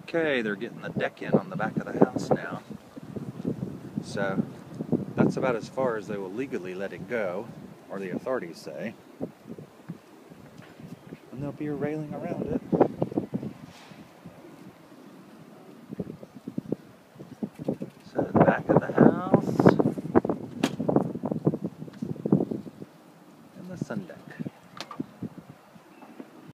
Okay, they're getting the deck in on the back of the house now. So that's about as far as they will legally let it go, or the authorities say. And there'll be a railing around it.